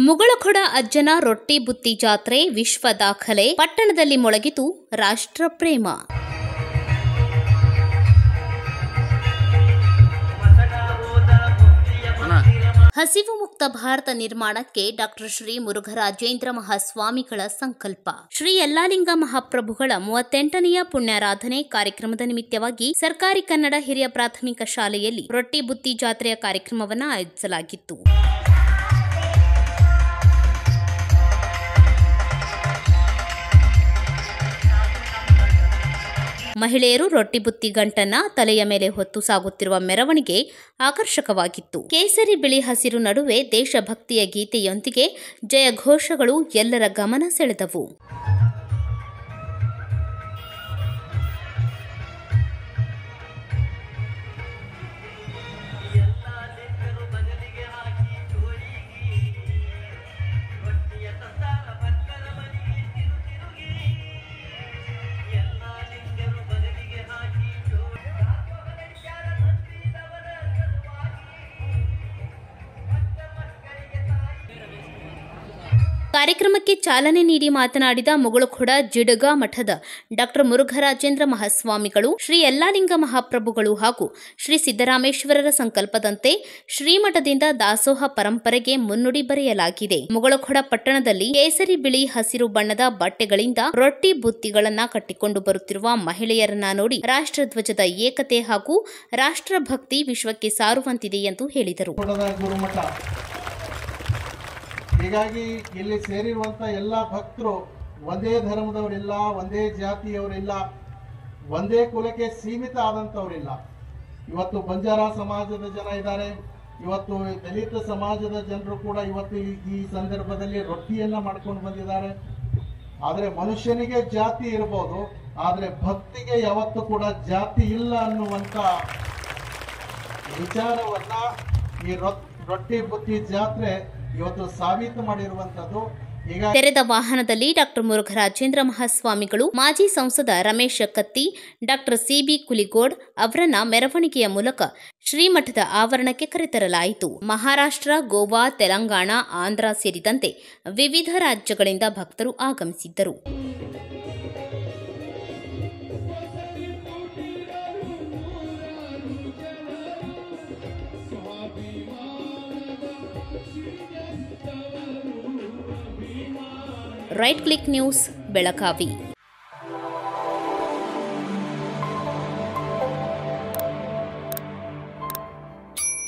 ಮುಗಳಖೊಡ ಅಜ್ಜನ ರೊಟ್ಟಿ ಬುತ್ತಿ ಜಾತ್ರೆ ವಿಶ್ವ ದಾಖಲೆ. ಪಟ್ಟಣದಲ್ಲಿ ಮೊಳಗಿತು ರಾಷ್ಟ್ರ ಪ್ರೇಮ. ಹಸಿವು ಮುಕ್ತ ಭಾರತ ನಿರ್ಮಾಣಕ್ಕೆ ಡಾಕ್ಟರ್ ಶ್ರೀ ಮುರುಘರಾಜೇಂದ್ರ ಮಹಾಸ್ವಾಮಿಗಳ ಸಂಕಲ್ಪ. ಶ್ರೀ ಯಲ್ಲಾಲಿಂಗ ಮಹಾಪ್ರಭುಗಳ 38ನೆಯ ಪುಣ್ಯಾರಾಧನೆ ಕಾರ್ಯಕ್ರಮದ ನಿಮಿತ್ತವಾಗಿ ಸರ್ಕಾರಿ ಕನ್ನಡ ಹಿರಿಯ ಪ್ರಾಥಮಿಕ ಶಾಲೆಯಲ್ಲಿ ರೊಟ್ಟಿ ಬುತ್ತಿ ಜಾತ್ರೆಯ ಕಾರ್ಯಕ್ರಮವನ್ನು ಆಯೋಜಿಸಲಾಗಿತ್ತು. ಮಹಿಳೆಯರು ರೊಟ್ಟಿ ಬುತ್ತಿ ಗಂಟನ್ನ ತಲೆಯ ಮೇಲೆ ಹೊತ್ತು ಸಾಗುತ್ತಿರುವ ಮೆರವಣಿಗೆ ಆಕರ್ಷಕವಾಗಿತ್ತು. ಕೇಸರಿ ಬಿಳಿ ಹಸಿರು ನಡುವೆ ದೇಶಭಕ್ತಿಯ ಗೀತೆಯೊಂದಿಗೆ ಜಯಘೋಷಗಳು ಎಲ್ಲರ ಗಮನ ಸೆಳೆದವು. ಕಾರ್ಯಕ್ರಮಕ್ಕೆ ಚಾಲನೆ ನೀಡಿ ಮಾತನಾಡಿದ ಮುಗಳಖೊಡ ಜಿಡಗ ಮಠದ ಡಾಕ್ಟರ್ ಮುರುಘರಾಜೇಂದ್ರ ಮಹಾಸ್ವಾಮಿಗಳು, ಶ್ರೀ ಯಲ್ಲಾಲಿಂಗ ಮಹಾಪ್ರಭುಗಳು ಹಾಗೂ ಶ್ರೀ ಸಿದ್ದರಾಮೇಶ್ವರರ ಸಂಕಲ್ಪದಂತೆ ಶ್ರೀಮಠದಿಂದ ದಾಸೋಹ ಪರಂಪರೆಗೆ ಮುನ್ನುಡಿ ಬರೆಯಲಾಗಿದೆ. ಮುಗಳಖೊಡ ಪಟ್ಟಣದಲ್ಲಿ ಕೇಸರಿ ಬಿಳಿ ಹಸಿರು ಬಣ್ಣದ ಬಟ್ಟೆಗಳಿಂದ ರೊಟ್ಟಿ ಬುತ್ತಿಗಳನ್ನ ಕಟ್ಟಿಕೊಂಡು ಬರುತ್ತಿರುವ ಮಹಿಳೆಯರನ್ನ ನೋಡಿ ರಾಷ್ಟ್ರಧ್ವಜದ ಏಕತೆ ಹಾಗೂ ರಾಷ್ಟ್ರಭಕ್ತಿ ವಿಶ್ವಕ್ಕೆ ಸಾರುವಂತಿದೆ ಎಂದು ಹೇಳಿದರು. ಹೀಗಾಗಿ ಇಲ್ಲಿ ಸೇರಿರುವಂಥ ಎಲ್ಲ ಭಕ್ತರು ಒಂದೇ ಧರ್ಮದವರಿಲ್ಲ, ಒಂದೇ ಜಾತಿಯವರಿಲ್ಲ, ಒಂದೇ ಕುಲಕ್ಕೆ ಸೀಮಿತ ಆದಂಥವರಿಲ್ಲ. ಇವತ್ತು ಬಂಜಾರ ಸಮಾಜದ ಜನ ಇದ್ದಾರೆ, ಇವತ್ತು ದಲಿತ ಸಮಾಜದ ಜನರು ಕೂಡ ಇವತ್ತು ಈ ಸಂದರ್ಭದಲ್ಲಿ ರೊಟ್ಟಿಯನ್ನ ಮಾಡ್ಕೊಂಡು ಬಂದಿದ್ದಾರೆ. ಆದರೆ ಮನುಷ್ಯನಿಗೆ ಜಾತಿ ಇರಬಹುದು, ಆದರೆ ಭಕ್ತಿಗೆ ಯಾವತ್ತೂ ಕೂಡ ಜಾತಿ ಇಲ್ಲ ಅನ್ನುವಂಥ ವಿಚಾರವನ್ನ ಈ ರೊಟ್ಟಿ ಬುತ್ತಿ ಜಾತ್ರೆ ಇವತ್ತು ಸಾಬೀತು ಮಾಡಿರುವಂತದ್ದು. ತೆರೆದ ವಾಹನದಲ್ಲಿ ಡಾಕ್ಟರ್ ಮುರುಘರಾಜೇಂದ್ರ ಮಹಾಸ್ವಾಮಿಗಳು, ಮಾಜಿ ಸಂಸದ ರಮೇಶ್ ಕತ್ತಿ, ಡಾಕ್ಟರ್ ಸಿಬಿ ಕುಲಿಗೋಡ್ ಅವರನ್ನ ಮೆರವಣಿಗೆಯ ಮೂಲಕ ಶ್ರೀಮಠದ ಆವರಣಕ್ಕೆ ಕರೆತರಲಾಯಿತು. ಮಹಾರಾಷ್ಟ್ರ, ಗೋವಾ, ತೆಲಂಗಾಣ, ಆಂಧ್ರ ಸೇರಿದಂತೆ ವಿವಿಧ ರಾಜ್ಯಗಳಿಂದ ಭಕ್ತರು ಆಗಮಿಸಿದ್ದರು. Right Click News, Belagavi.